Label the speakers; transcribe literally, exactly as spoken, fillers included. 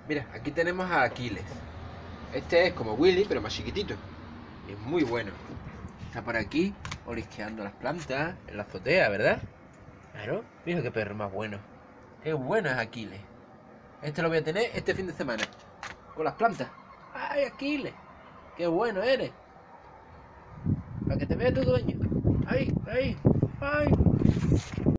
Speaker 1: Mira, aquí tenemos a Aquiles. Este es como Willy, pero más chiquitito. Y es muy bueno. Está por aquí, olisqueando las plantas, en la azotea, ¿verdad? Claro, mira qué perro más bueno. Qué bueno es Aquiles. Este lo voy a tener este fin de semana. Con las plantas. ¡Ay, Aquiles! ¡Qué bueno eres! Para que te vea tu dueño. ¡Ay, ay, ay!